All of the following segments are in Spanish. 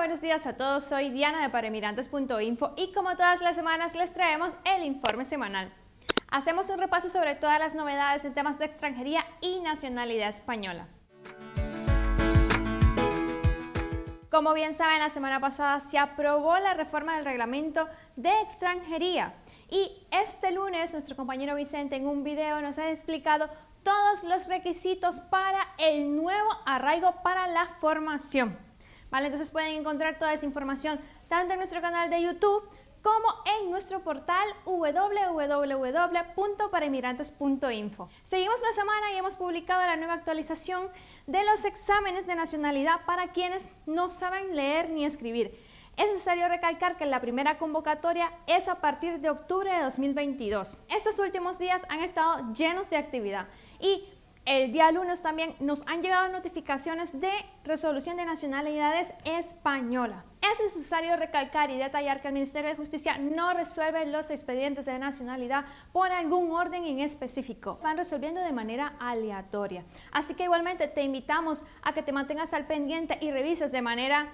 buenos días a todos, soy Diana de parainmigrantes.info y como todas las semanas les traemos el informe semanal. Hacemos un repaso sobre todas las novedades en temas de extranjería y nacionalidad española. Como bien saben, la semana pasada se aprobó la reforma del reglamento de extranjería y este lunes nuestro compañero Vicente en un video nos ha explicado todos los requisitos para el nuevo arraigo para la formación. ¿Vale? Entonces pueden encontrar toda esa información tanto en nuestro canal de YouTube como en nuestro portal www.parainmigrantes.info. Seguimos la semana y hemos publicado la nueva actualización de los exámenes de nacionalidad para quienes no saben leer ni escribir. Es necesario recalcar que la primera convocatoria es a partir de octubre de 2022. Estos últimos días han estado llenos de actividad y el día lunes también nos han llegado notificaciones de resolución de nacionalidades española. Es necesario recalcar y detallar que el Ministerio de Justicia no resuelve los expedientes de nacionalidad por algún orden en específico. Van resolviendo de manera aleatoria. Así que igualmente te invitamos a que te mantengas al pendiente y revises de manera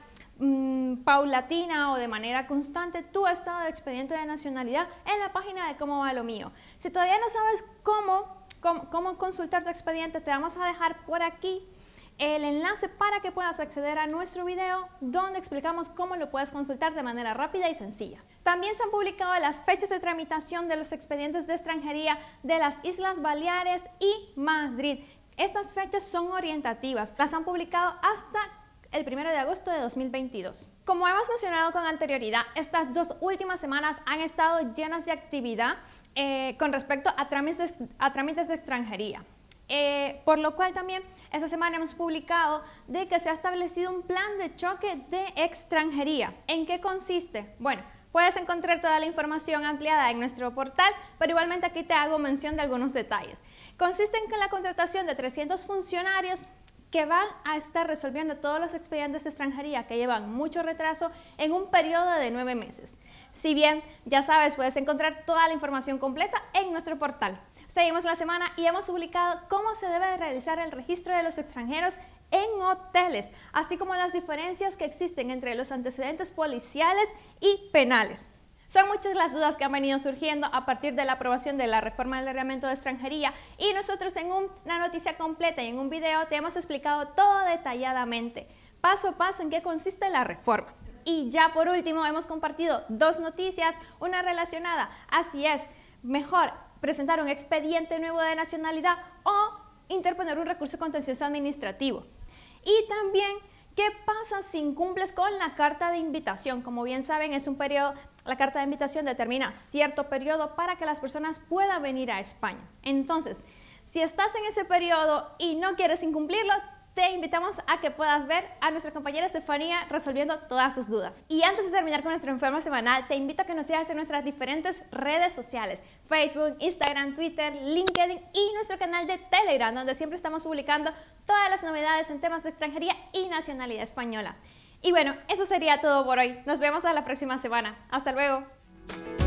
paulatina o de manera constante tu estado de expediente de nacionalidad en la página de Cómo va lo mío. Si todavía no sabes cómo consultar tu expediente, te vamos a dejar por aquí el enlace para que puedas acceder a nuestro video donde explicamos cómo lo puedes consultar de manera rápida y sencilla. También se han publicado las fechas de tramitación de los expedientes de extranjería de las Islas Baleares y Madrid. Estas fechas son orientativas, las han publicado hasta el 1 de agosto de 2022. Como hemos mencionado con anterioridad, estas dos últimas semanas han estado llenas de actividad con respecto a trámites de extranjería. Por lo cual también esta semana hemos publicado de que se ha establecido un plan de choque de extranjería. ¿En qué consiste? Bueno, puedes encontrar toda la información ampliada en nuestro portal, pero igualmente aquí te hago mención de algunos detalles. Consiste en que la contratación de 300 funcionarios que van a estar resolviendo todos los expedientes de extranjería que llevan mucho retraso en un periodo de 9 meses. Si bien, ya sabes, puedes encontrar toda la información completa en nuestro portal. Seguimos la semana y hemos publicado cómo se debe realizar el registro de los extranjeros en hoteles, así como las diferencias que existen entre los antecedentes policiales y penales. Son muchas las dudas que han venido surgiendo a partir de la aprobación de la reforma del reglamento de extranjería y nosotros en una noticia completa y en un video te hemos explicado todo detalladamente, paso a paso en qué consiste la reforma. Y ya por último hemos compartido dos noticias, una relacionada, así es, mejor presentar un expediente nuevo de nacionalidad o interponer un recurso contencioso administrativo. Y también, ¿qué pasa si incumples con la carta de invitación? Como bien saben, es un periodo. La carta de invitación determina cierto periodo para que las personas puedan venir a España. Entonces, si estás en ese periodo y no quieres incumplirlo, te invitamos a que puedas ver a nuestra compañera Estefanía resolviendo todas tus dudas. Y antes de terminar con nuestro informe semanal, te invito a que nos sigas en nuestras diferentes redes sociales: Facebook, Instagram, Twitter, LinkedIn y nuestro canal de Telegram, donde siempre estamos publicando todas las novedades en temas de extranjería y nacionalidad española. Y bueno, eso sería todo por hoy. Nos vemos a la próxima semana. Hasta luego.